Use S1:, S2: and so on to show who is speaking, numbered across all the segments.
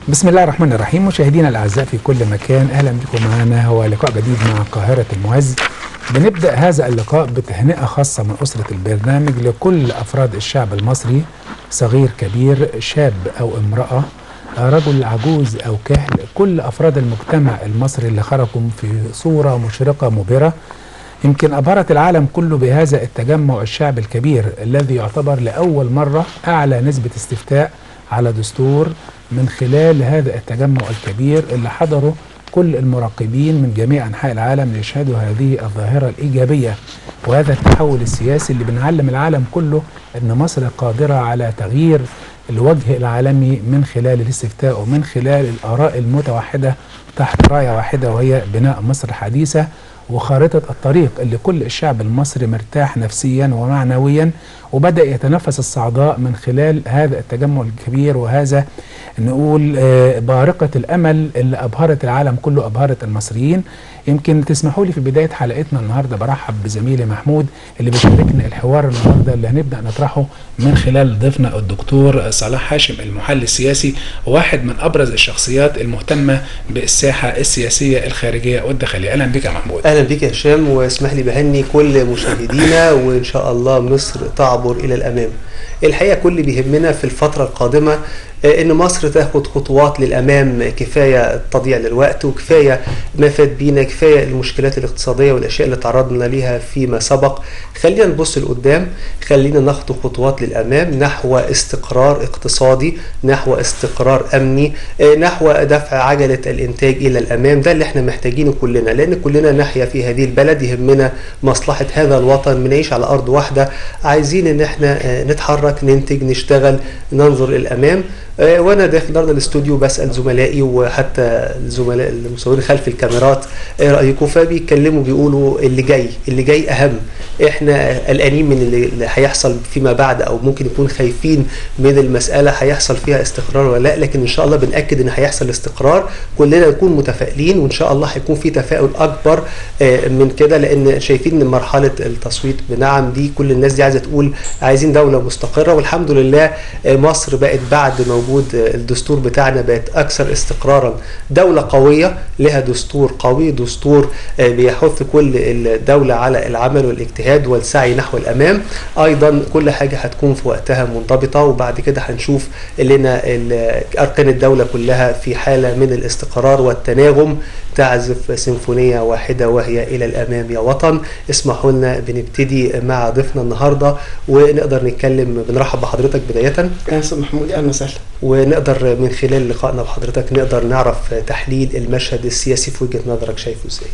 S1: بسم الله الرحمن الرحيم. مشاهدينا الأعزاء في كل مكان، أهلا بكم معنا. هو لقاء جديد مع قاهرة المعز. بنبدأ هذا اللقاء بتهنئة خاصة من أسرة البرنامج لكل أفراد الشعب المصري، صغير كبير، شاب أو امرأة، رجل عجوز أو كهل، كل أفراد المجتمع المصري اللي خرجوا في صورة مشرقة مبهرة. يمكن أبهرت العالم كله بهذا التجمع الشعب الكبير الذي يعتبر لأول مرة أعلى نسبة استفتاء على دستور من خلال هذا التجمع الكبير اللي حضروا كل المراقبين من جميع أنحاء العالم ليشهدوا هذه الظاهرة الإيجابية وهذا التحول السياسي اللي بنعلم العالم كله أن مصر قادرة على تغيير الوجه العالمي من خلال الاستفتاء ومن خلال الآراء المتوحدة تحت راية واحدة، وهي بناء مصر حديثة وخارطة الطريق اللي كل الشعب المصري مرتاح نفسيا ومعنويا وبدأ يتنفس الصعداء من خلال هذا التجمع الكبير وهذا نقول بارقة الأمل اللي أبهرت العالم كله، أبهرت المصريين. يمكن تسمحوا لي في بداية حلقتنا النهاردة برحب بزميلي محمود اللي بيشاركنا الحوار النهاردة اللي هنبدأ نطرحه من خلال ضيفنا الدكتور صلاح هاشم، المحلل السياسي وواحد من أبرز الشخصيات المهتمة بالساحة السياسية الخارجية والداخلية. أهلا بك يا محمود.
S2: أهلا بك يا هشام، واسمح لي بهني كل مشاهدينا، وإن شاء الله مصر تعبر إلى الأمام. الحقيقة كل بيهمنا في الفترة القادمة ان مصر تاخد خطوات للامام. كفايه تضييع للوقت وكفايه ما فات بينا، كفايه المشكلات الاقتصاديه والاشياء اللي تعرضنا ليها فيما سبق. خلينا نبص لقدام، خلينا نخطو خطوات للامام نحو استقرار اقتصادي، نحو استقرار امني، نحو دفع عجله الانتاج الى الامام. ده اللي احنا محتاجينه كلنا، لان كلنا نحيا في هذه البلد، يهمنا مصلحه هذا الوطن، بنعيش على ارض واحده، عايزين ان احنا نتحرك، ننتج، نشتغل، ننظر الامام. وانا داخل النهارده الاستوديو بسال زملائي وحتى الزملاء المصورين خلف الكاميرات ايه رايكم، فبيتكلموا بيقولوا اللي جاي اهم. احنا قلقانين من اللي هيحصل فيما بعد، او ممكن يكون خايفين من المساله هيحصل فيها استقرار ولا لا، لكن ان شاء الله بنأكد ان هيحصل استقرار. كلنا نكون متفائلين، وان شاء الله هيكون في تفاؤل اكبر من كده، لان شايفين ان مرحله التصويت بنعم دي كل الناس دي عايزه تقول عايزين دوله مستقره، والحمد لله مصر بقت بعد وجود الدستور بتاعنا بقت اكثر استقرارا. دولة قوية لها دستور قوي، دستور بيحث كل الدولة على العمل والاجتهاد والسعي نحو الامام. ايضا كل حاجة هتكون في وقتها منضبطة، وبعد كده هنشوف لنا اركان الدولة كلها في حالة من الاستقرار والتناغم، تعزف سيمفونية واحدة وهي الى الامام يا وطن. اسمحوا لنا بنبتدي مع ضيفنا النهاردة ونقدر نتكلم. بنرحب بحضرتك بداية.
S3: يا استاذ محمود، اهلا وسهلا.
S2: ونقدر من خلال لقائنا بحضرتك نقدر نعرف تحليل المشهد السياسي في وجهة نظرك، شايفه ازاي؟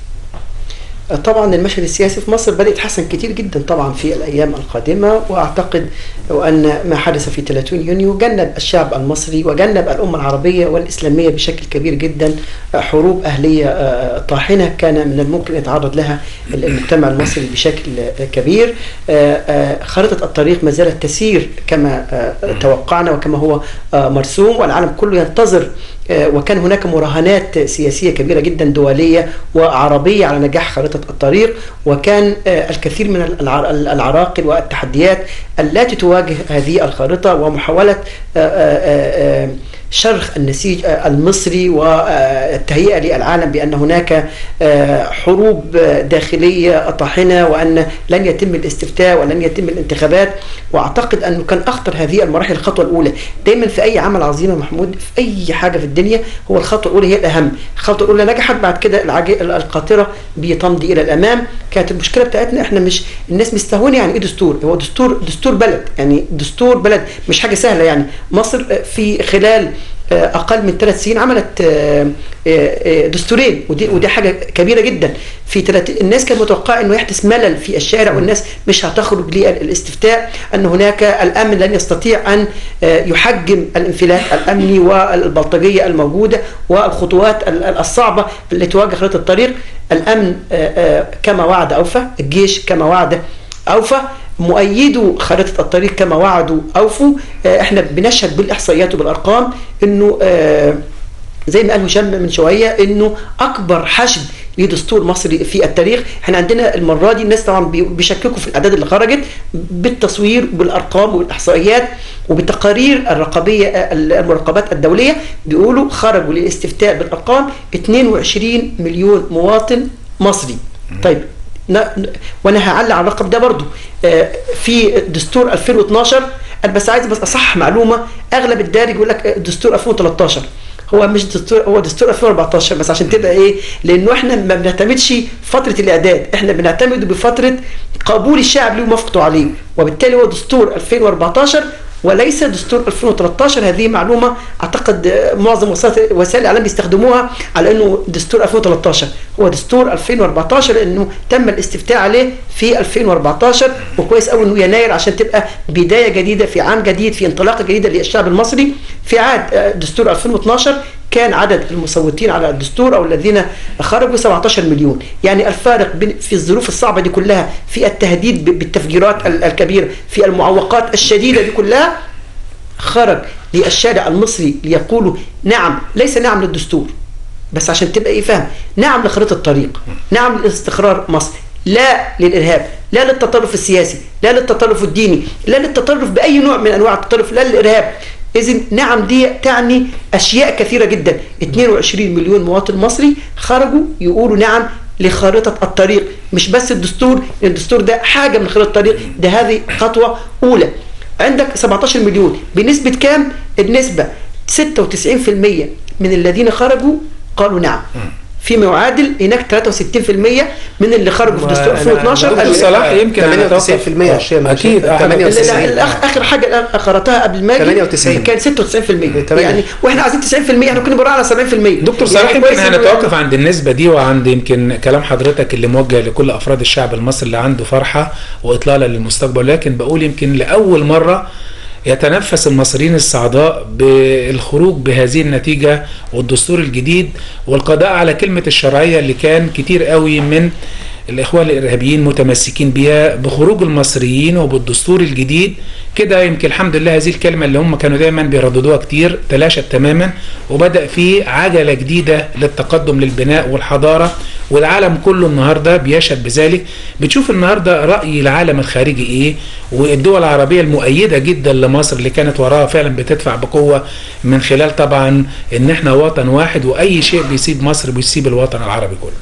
S3: طبعا المشهد السياسي في مصر بدأ يتحسن كتير جدا طبعا في الأيام القادمة، وأعتقد أن ما حدث في 30 يونيو جنب الشعب المصري وجنب الأمة العربية والإسلامية بشكل كبير جدا حروب أهلية طاحنة كان من الممكن يتعرض لها المجتمع المصري بشكل كبير. خارطة الطريق ما زالت تسير كما توقعنا وكما هو مرسوم، والعالم كله ينتظر، وكان هناك مراهنات سياسية كبيرة جدا دولية وعربية على نجاح خارطة الطريق، وكان الكثير من العراقل والتحديات التي تواجه هذه الخارطة ومحاولة شرخ النسيج المصري والتهيئة للعالم بأن هناك حروب داخلية طاحنة وأن لن يتم الاستفتاء ولن يتم الانتخابات. وأعتقد أنه كان أخطر هذه المراحل الخطوة الأولى. دايما في أي عمل عظيم يا محمود، في أي حاجة في الدنيا، هو الخطوة الأولى هي الأهم. الخطوة الأولى نجحت، بعد كده القاطرة بتمضي إلى الأمام. كانت المشكلة بتاعتنا إحنا مش الناس مستهونة يعني إيه دستور. هو دستور بلد، يعني دستور بلد مش حاجة سهلة. يعني مصر في خلال أقل من 3 سنين عملت دستورين، ودي حاجة كبيرة جدا. الناس كانت متوقعة أنه يحدث ملل في الشارع والناس مش هتخرج للاستفتاء، أن هناك الأمن لن يستطيع أن يحجم الانفلات الأمني والبلطجية الموجودة والخطوات الصعبة التي تواجه خارطة الطريق. الأمن كما وعد أوفى، الجيش كما وعد أوفى، مؤيدوا خارطة الطريق كما وعدوا أوفوا. احنا بنشهد بالإحصائيات وبالأرقام انه زي ما قال هشام من شوية انه اكبر حشد لدستور مصري في التاريخ. احنا عندنا المره دي الناس طبعا بيشككوا في الاعداد اللي خرجت بالتصوير بالارقام والاحصائيات وبالتقارير الرقابيه المراقبات الدوليه، بيقولوا خرجوا للاستفتاء بالارقام 22 مليون مواطن مصري. طيب وانا هعلق على الرقم ده برضو في دستور 2012. انا بس عايز اصحح معلومه، اغلب الدارج يقول لك دستور 2013، هو مش دستور، هو دستور 2014 بس عشان تبقى ايه، لانه احنا ما بنعتمدش فتره الاعداد، احنا بنعتمد بفتره قبول الشعب ليه وموافقته عليه، وبالتالي هو دستور 2014 وليس دستور 2013. هذه معلومه اعتقد معظم وسائل الاعلام بيستخدموها على انه دستور 2013، هو دستور 2014 لانه تم الاستفتاء عليه في 2014، وكويس قوي انه يناير عشان تبقى بدايه جديده في عام جديد في انطلاقه جديده للشعب المصري. في عهد دستور 2012 كان عدد المصوتين على الدستور او الذين خرجوا 17 مليون، يعني الفارق في الظروف الصعبه دي كلها، في التهديد بالتفجيرات الكبيره، في المعوقات الشديده دي كلها، خرج للشارع المصري ليقولوا نعم، ليس نعم للدستور بس عشان تبقى ايه فاهم، نعم لخريطه الطريق، نعم لاستقرار مصر، لا للارهاب، لا للتطرف السياسي، لا للتطرف الديني، لا للتطرف باي نوع من انواع التطرف، لا للارهاب. إذن نعم دي تعني أشياء كثيرة جدا. 22 مليون مواطن مصري خرجوا يقولوا نعم لخارطة الطريق، مش بس الدستور، الدستور ده حاجة من خارطة الطريق، ده هذه خطوة أولى. عندك 17 مليون بنسبة كام؟ النسبة 96% من الذين خرجوا قالوا نعم، فيما يعادل هناك 63% من اللي خرجوا في دستور 2012.
S1: صلاح يمكن
S2: 98% الشام
S1: اكيد.
S3: اخر حاجه قراتها قبل ما
S2: 98
S3: كان 96%، يعني واحنا عايزين 90%، احنا كنا بنراعي على 70%.
S1: دكتور صلاح يمكن هنتوقف عند النسبه دي وعند يمكن كلام حضرتك اللي موجه لكل افراد الشعب المصري اللي عنده فرحه واطلاله للمستقبل، لكن بقول يمكن لاول مره يتنفس المصريين السعداء بالخروج بهذه النتيجة والدستور الجديد والقضاء على كلمة الشرعية اللي كان كتير قوي من الإخوان الإرهابيين متمسكين بها. بخروج المصريين وبالدستور الجديد كده يمكن الحمد لله هذه الكلمة اللي هم كانوا دايما بيرددوها كتير تلاشت تماما، وبدأ في عجلة جديدة للتقدم للبناء والحضارة، والعالم كله النهاردة بيشهد بذلك. بتشوف النهاردة رأي العالم الخارجي ايه، والدول العربية المؤيدة جدا لمصر اللي كانت وراها فعلا بتدفع بقوة من خلال طبعا ان احنا وطن واحد، واي شيء بيسيب مصر بيسيب الوطن العربي كله.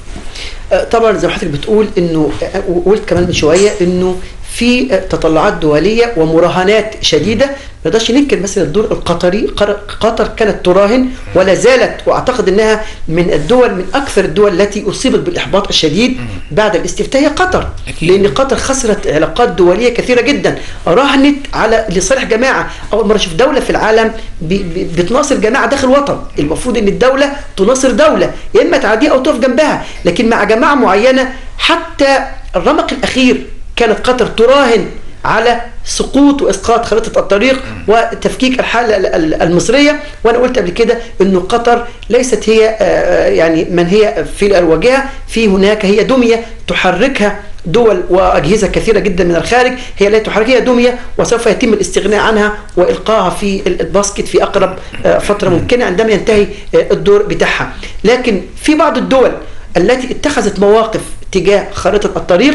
S3: طبعا زي ما حضرتك بتقول انه، وقلت كمان من شويه انه في تطلعات دوليه ومراهنات شديده. ما نقدرش ننكر مثلا الدور القطري، قطر كانت تراهن ولا زالت، واعتقد انها من الدول، من اكثر الدول التي اصيبت بالاحباط الشديد بعد الاستفتاء هي قطر، لان قطر خسرت علاقات دوليه كثيره جدا، راهنت على لصالح جماعه. اول مره اشوف دوله في العالم بتناصر جماعه داخل وطن. المفروض ان الدوله تناصر دوله، يا اما تعاديها او تقف جنبها، لكن مع جماعه معينه. حتى الرمق الاخير كانت قطر تراهن على سقوط واسقاط خريطه الطريق وتفكيك الحاله المصريه. وانا قلت قبل كده انه قطر ليست هي يعني من هي في الواجهه، في هناك هي دميه تحركها دول واجهزه كثيره جدا من الخارج، هي لا تحركها، هي دميه وسوف يتم الاستغناء عنها والقائها في الباسكت في اقرب فتره ممكنه عندما ينتهي الدور بتاعها. لكن في بعض الدول التي اتخذت مواقف تجاه خارطة الطريق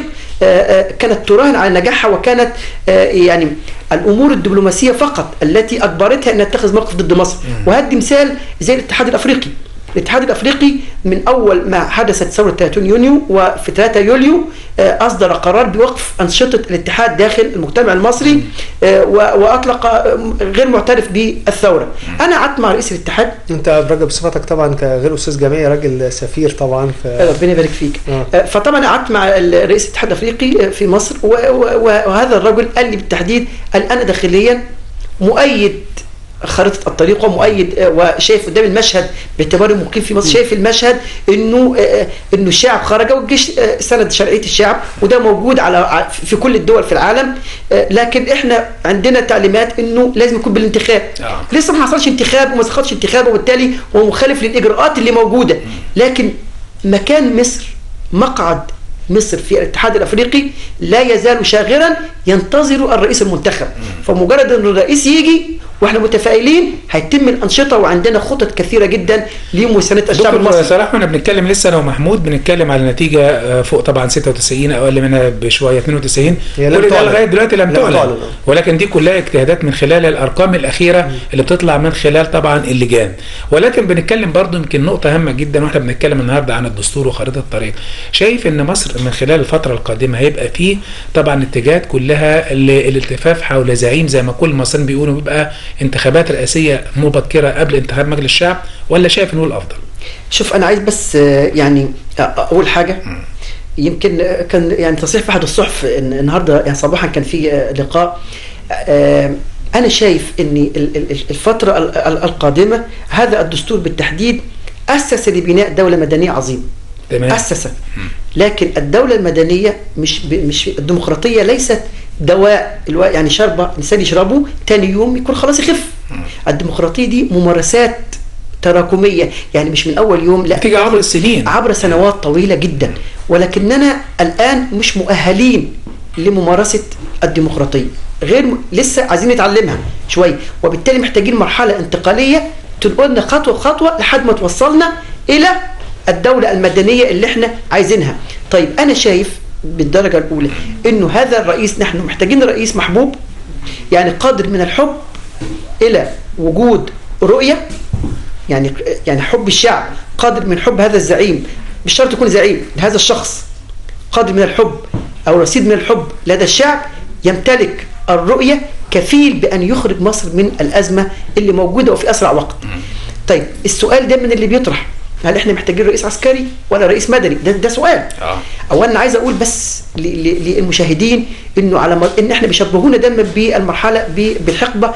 S3: كانت تراهن على نجاحها، وكانت يعني الأمور الدبلوماسية فقط التي أجبرتها أن تتخذ موقف ضد مصر. وهدي مثال زي الاتحاد الأفريقي. الاتحاد الأفريقي من أول ما حدثت ثورة 30 يونيو وفي 3 يوليو أصدر قرار بوقف أنشطة الاتحاد داخل المجتمع المصري، وأطلق غير معترف بالثورة. أنا قعدت مع رئيس الاتحاد.
S2: أنت راجل بصفتك طبعا كغير أستاذ جامعي، راجل سفير طبعا،
S3: ربنا يبارك فيك. فطبعا قعدت مع رئيس الاتحاد الأفريقي في مصر، وهذا الرجل قال لي بالتحديد، قال أنا داخليا مؤيد خريطة الطريق ومؤيد وشايف قدام المشهد باعتباري مقيم في مصر، شايف المشهد انه الشعب خرج والجيش سند شرعية الشعب، وده موجود على في كل الدول في العالم. لكن احنا عندنا تعليمات انه لازم يكون بالانتخاب. لسه ما حصلش انتخاب وما سقطش انتخاب، وبالتالي هو مخالف للاجراءات اللي موجودة. لكن مكان مصر، مقعد مصر في الاتحاد الافريقي لا يزال شاغرا ينتظر الرئيس المنتخب. فمجرد ان الرئيس يجي واحنا متفائلين هيتم الانشطه، وعندنا خطط كثيره جدا لمسانده الشعب المصري.
S1: صراحه احنا بنتكلم لسه انا ومحمود بنتكلم على نتيجه فوق طبعا 96 او اقل منها بشويه 92. كل ده لغايه دلوقتي لم تعلن، ولكن دي كلها اجتهادات من خلال الارقام الاخيره اللي بتطلع من خلال طبعا اللجان. ولكن بنتكلم برضو يمكن نقطه هامه جدا واحنا بنتكلم النهارده عن الدستور وخريطه الطريق. شايف ان مصر من خلال الفتره القادمه هيبقى فيه طبعا اتجاهات كلها للالتفاف حول زعيم زي ما كل المصريين بيقولوا بيبقى انتخابات رئاسيه مبكره قبل انتخاب مجلس الشعب، ولا شايف انه الافضل؟
S3: شوف انا عايز بس يعني اول حاجه يمكن كان يعني تصريح في احد الصحف النهارده يعني صباحا كان في لقاء. انا شايف ان الفتره القادمه هذا الدستور بالتحديد اسس لبناء دوله مدنيه عظيمه. تمام. اسس، لكن الدوله المدنيه مش الديمقراطيه ليست دواء يعني شربه الانسان يشربه ثاني يوم يكون خلاص يخف. الديمقراطيه دي ممارسات تراكميه، يعني مش من اول يوم، لا
S1: تيجي عبر السنين،
S3: عبر سنوات طويله جدا. ولكننا الان مش مؤهلين لممارسه الديمقراطيه، لسه عايزين نتعلمها شويه، وبالتالي محتاجين مرحله انتقاليه تنقلنا خطوه بخطوه لحد ما توصلنا الى الدوله المدنيه اللي احنا عايزينها. طيب انا شايف بالدرجه الاولى انه هذا الرئيس، نحن محتاجين رئيس محبوب، يعني قادر من الحب الى وجود رؤيه، يعني حب الشعب، قادر من حب هذا الزعيم، مش شرط يكون زعيم، هذا الشخص قادر من الحب او رصيد من الحب لدى الشعب، يمتلك الرؤيه، كفيل بان يخرج مصر من الازمه اللي موجوده وفي اسرع وقت. طيب السؤال ده من اللي بيطرح، هل احنا محتاجين رئيس عسكري ولا رئيس مدني؟ ده سؤال. اولا عايز اقول بس للمشاهدين انه ان احنا بيشبهونا دايما بالمرحله بالحقبه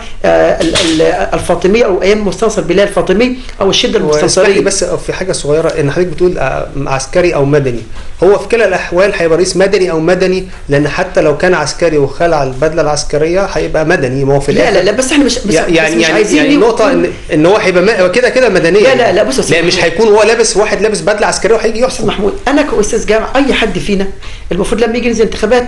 S3: الفاطميه او ايام مستنصر بلال الفاطمي او الشده المستنصريه.
S2: بس في حاجه صغيره، ان حضرتك بتقول عسكري او مدني، هو في كلا الاحوال هيبقى رئيس مدني او مدني، لان حتى لو كان عسكري وخلع البدله العسكريه هيبقى مدني. ما هو في
S3: لا بس احنا مش مش عايزين
S2: يعني النقطه ان هو هيبقى كده مدنيه.
S3: لا بص،
S2: لا مش هيكون هو واحد لابس بدله عسكريه وهيجي يحسن.
S3: محمود، انا كاستاذ جامعه اي حد فينا المفروض لما يجي ينزل انتخابات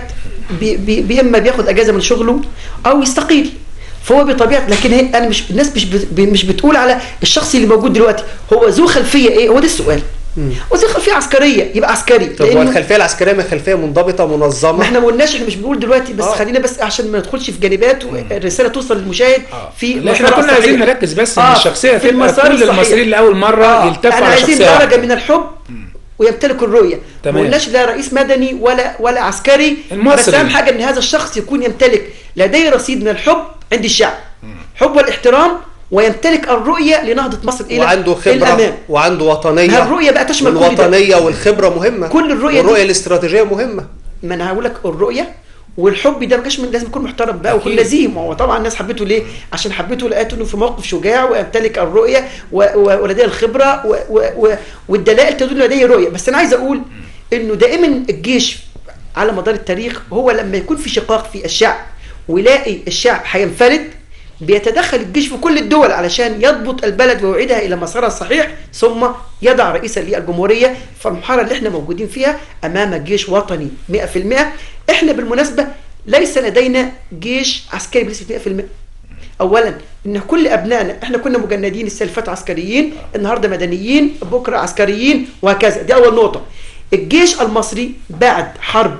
S3: اما بياخد اجازه من شغله او يستقيل، فهو بطبيعه. لكن انا الناس مش بتقول على الشخص اللي موجود دلوقتي هو ذو خلفيه ايه، هو ده السؤال. وذو خلفيه عسكريه يبقى عسكري.
S2: طب هو الخلفيه العسكريه ما خلفيه منضبطه منظمه؟
S3: ما احنا ما قلناش، احنا مش بنقول دلوقتي بس خلينا بس عشان ما ندخلش في جانبات والرساله توصل للمشاهد في
S1: احنا كنا عايزين نركز بس ان الشخصيه في كل المصريين لاول مره يلتفوا على شخصيه.
S3: عايزين درجه من الحب ويمتلك الرؤيه. ما قلناش لا رئيس مدني ولا عسكري، بس اهم حاجه ان هذا الشخص يكون يمتلك لديه رصيد من الحب عند الشعب، حب والاحترام، ويمتلك الرؤيه لنهضه مصر الى
S2: وعنده خبره
S3: الامام،
S2: وعنده وطنيه.
S3: الرؤيه بقى تشمل كل ده.
S2: الوطنيه والخبره مهمه،
S3: كل الرؤيه
S2: الاستراتيجيه مهمه.
S3: ما انا هقول لك الرؤيه والحب ده ما كانش لازم يكون محترم بقى ويكون لزيم. وهو طبعا الناس حبته ليه؟ عشان حبته لقيته انه في موقف شجاع ويمتلك الرؤيه ولديه الخبره والدلائل تدل لديه رؤيه. بس انا عايز اقول انه دائما الجيش على مدار التاريخ هو لما يكون في شقاق في الشعب ويلاقي الشعب هينفلت، بيتدخل الجيش في كل الدول علشان يضبط البلد ويعيدها الى مسارها الصحيح، ثم يضع رئيسا للجمهوريه. فالمرحله اللي احنا موجودين فيها امام جيش وطني 100%. احنا بالمناسبه ليس لدينا جيش عسكري بنسبه 100%. اولا ان كل ابنائنا احنا كنا مجندين السنه اللي فاتت عسكريين، النهارده مدنيين، بكره عسكريين، وهكذا. دي اول نقطه. الجيش المصري بعد حرب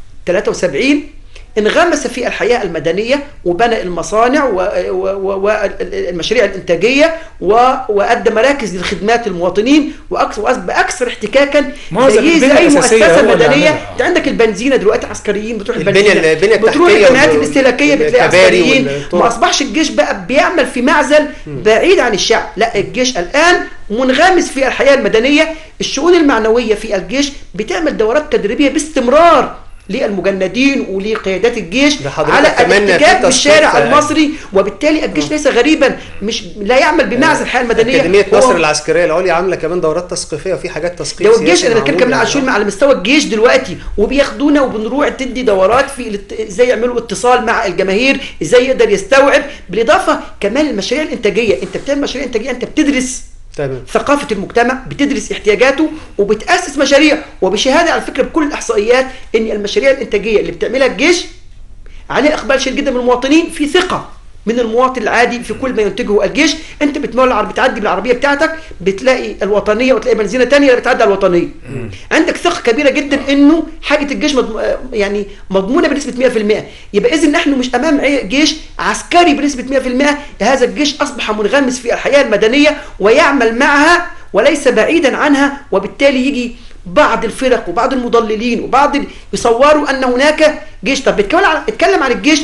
S3: 73 انغمس في الحياة المدنية وبنى المصانع والمشاريع الإنتاجية وأدى مراكز للخدمات المواطنين وأصبح أكثر احتكاكا زي أي مؤسسة مدنية. أنت عندك البنزينة دلوقتي عسكريين، بتروح البنزينة، بتروح البنات الاستهلاكية بتلاقي عسكريين. ما أصبحش الجيش بقى بيعمل في معزل بعيد عن الشعب، لا الجيش الآن منغمس في الحياة المدنية. الشؤون المعنوية في الجيش بتعمل دورات تدريبية باستمرار للمجندين ولقيادات الجيش على الاحتكاك بالشارع المصري، وبالتالي الجيش ليس غريبا، لا يعمل بمعزل الحياه المدنيه.
S2: أكاديمية نصر العسكريه العليا عامله كمان دورات تثقيفيه وفي حاجات تثقيف
S3: سياسي. الجيش انا بتكلم كمان على مستوى الجيش دلوقتي، وبياخدونا وبنروح تدي دورات في ازاي يعملوا اتصال مع الجماهير، ازاي يقدر يستوعب، بالاضافه كمان المشاريع الانتاجيه. انت بتعمل مشاريع انتاجيه، انت بتدرس ثقافة المجتمع، بتدرس احتياجاته وبتأسس مشاريع. وبشهادة على فكرة بكل الإحصائيات إن المشاريع الإنتاجية اللي بتعملها الجيش عليها إقبال شديد جدا من المواطنين، في ثقة من المواطن العادي في كل ما ينتجه الجيش. انت بتعدي بالعربيه بتاعتك بتلاقي الوطنيه وتلاقي بنزينه ثانيه بتعدي على الوطنيه. عندك ثقه كبيره جدا انه حاجه الجيش يعني مضمونه بنسبه 100%. يبقى اذا نحن مش امام جيش عسكري بنسبه 100%، هذا الجيش اصبح منغمس في الحياه المدنيه ويعمل معها وليس بعيدا عنها. وبالتالي يجي بعض الفرق وبعض المضللين وبعض يصوروا ان هناك جيش. طب اتكلم عن الجيش.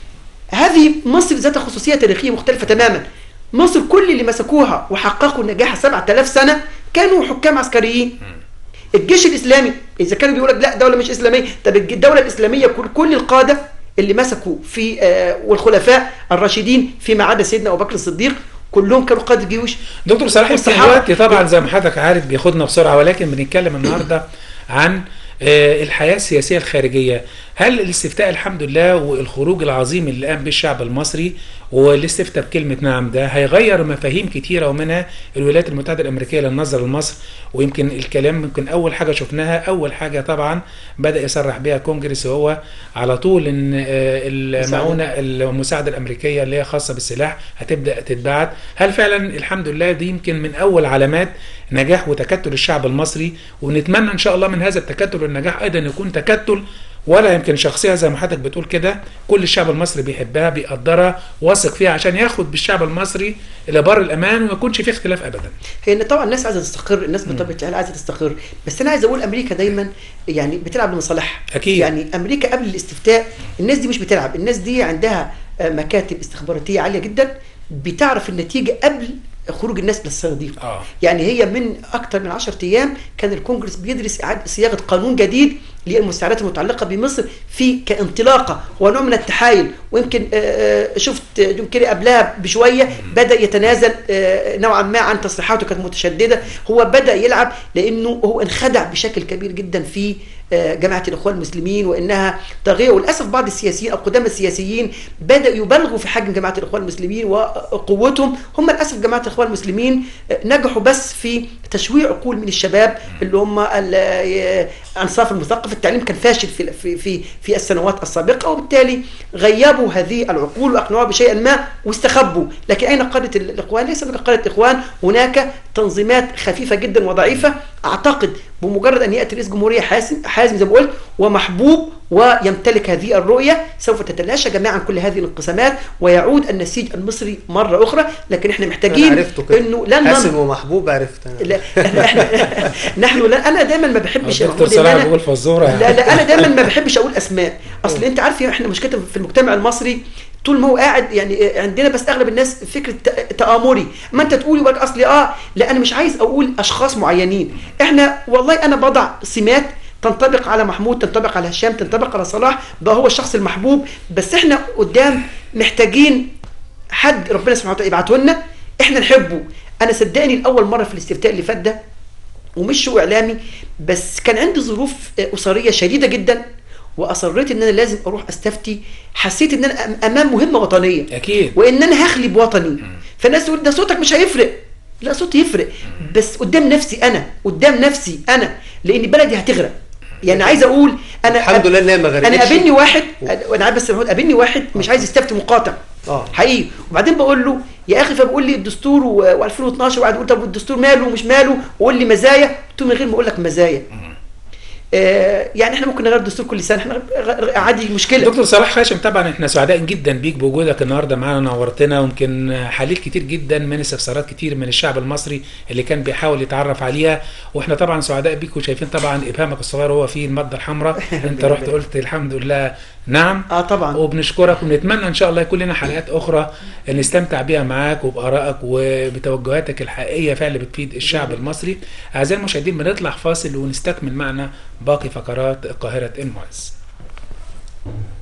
S3: هذه مصر ذات خصوصيه تاريخيه مختلفه تماما. مصر كل اللي مسكوها وحققوا النجاح 7000 سنه كانوا حكام عسكريين. الجيش الاسلامي اذا كانوا بيقول لك لا دوله مش اسلاميه، طب الدوله الاسلاميه كل القاده اللي مسكوا في والخلفاء الراشدين فيما عدا سيدنا ابو بكر الصديق كلهم كانوا قاده جيوش.
S1: دكتور صلاح الوقت طبعا زي ما حضرتك عارف بياخدنا بسرعه، ولكن بنتكلم النهارده عن الحياه السياسيه الخارجيه. هل الاستفتاء الحمد لله والخروج العظيم اللي قام به الشعب المصري والاستفتاء بكلمه نعم ده هيغير مفاهيم كتيره، ومنها الولايات المتحده الامريكيه للنظر لمصر؟ ويمكن الكلام ممكن اول حاجه شفناها، اول حاجه طبعا بدا يصرح بها كونجرس هو على طول ان المعونه المساعده الامريكيه اللي هي خاصه بالسلاح هتبدا تتبعت. هل فعلا الحمد لله دي يمكن من اول علامات نجاح وتكتل الشعب المصري؟ ونتمنى ان شاء الله من هذا التكتل والنجاح ايضا يكون تكتل ولا يمكن شخصيه زي ما حضرتك بتقول كده، كل الشعب المصري بيحبها بيقدرها واثق فيها عشان ياخد بالشعب المصري الى بر الامان وما يكونش فيه اختلاف ابدا.
S3: هي ان طبعا الناس عايزه تستقر، الناس بطبيعه الحال عايزه تستقر، بس انا عايز اقول امريكا دايما يعني بتلعب لمصالحها.
S1: اكيد
S3: يعني امريكا قبل الاستفتاء الناس دي مش بتلعب، الناس دي عندها مكاتب استخباراتيه عاليه جدا بتعرف النتيجه قبل خروج الناس للصناديق. يعني هي من اكثر من 10 ايام كان الكونجرس بيدرس اعاده صياغه قانون جديد للمستعمرات المتعلقه بمصر في كانطلاقه ونوع من التحايل. ويمكن شفت جون كيري قبلها بشويه بدا يتنازل نوعا ما عن تصريحاته كانت متشدده. هو بدا يلعب لانه هو انخدع بشكل كبير جدا في جماعه الاخوان المسلمين وانها طاغيه. وللاسف بعض السياسيين او قدامى السياسيين بداوا يبالغوا في حجم جماعه الاخوان المسلمين وقوتهم. هم للاسف جماعه الاخوان المسلمين نجحوا بس في تشويع عقول من الشباب اللي هم انصاف المثقف. التعليم كان فاشل في السنوات السابقه، وبالتالي غيبوا هذه العقول واقنعوها بشيء ما واستخبوا. لكن اين قاده الاخوان؟ ليس هناك قاده اخوان، هناك تنظيمات خفيفه جدا وضعيفه. اعتقد بمجرد ان ياتي رئيس جمهوريه حازم زي ما قلت ومحبوب ويمتلك هذه الرؤيه سوف تتلاشى جميعا كل هذه الانقسامات ويعود النسيج المصري مره اخرى. لكن احنا محتاجين انه
S2: حازم ومحبوب عرفت
S3: نحن انا دايما ما بحبش
S1: اقول
S3: لا انا دايما ما بحبش اقول اسماء. اصل انت عارف احنا مشكلتنا في المجتمع المصري طول ما هو قاعد يعني عندنا بس اغلب الناس فكره تآمري. ما انت تقولي بقى اصلي لا انا مش عايز اقول اشخاص معينين. احنا والله انا بضع سمات تنطبق على محمود، تنطبق على هشام، تنطبق على صلاح، بقى هو الشخص المحبوب. بس احنا قدام محتاجين حد ربنا سبحانه وتعالى يبعته لنا احنا نحبه. انا صدقني الاول مره في الاستفتاء اللي فات ده ومش شو اعلامي، بس كان عندي ظروف اسريه شديده جدا واصريت ان انا لازم اروح استفتي. حسيت ان انا امام مهمه وطنيه
S1: اكيد،
S3: وان انا هخلي بوطني. فالناس تقول ده صوتك مش هيفرق. لا صوتي يفرق، بس قدام نفسي انا لان بلدي هتغرق. يعني عايز اقول انا
S2: الحمد لله انها ما غرقتش.
S3: انا قابلني واحد وانا عارف بس قابلني واحد مش عايز يستفتي مقاطع حقيقي، وبعدين بقول له يا اخي فبقول لي الدستور و2012 وقعد يقول طب الدستور ماله ومش ماله وقول لي مزايا. قلت له من غير ما اقول لك مزايا يعني احنا ممكن نغير الدستور كل سنه، احنا عادي مشكله.
S1: دكتور صلاح هاشم طبعا احنا سعداء جدا بيك بوجودك النهارده معانا، نورتنا. ويمكن حليل كتير جدا من استفسارات كتير من الشعب المصري اللي كان بيحاول يتعرف عليها، واحنا طبعا سعداء بيك وشايفين طبعا ابهامك الصغير هو فيه الماده الحمراء. انت رحت قلت الحمد لله نعم
S3: طبعا،
S1: وبنشكرك ونتمنى ان شاء الله يكون لنا حلقات اخرى نستمتع بيها معاك وبارائك وبتوجهاتك الحقيقيه فعلا بتفيد الشعب المصري. اعزائي المشاهدين بنطلع فاصل ونستكمل معنا باقي فقرات قاهرة المعز.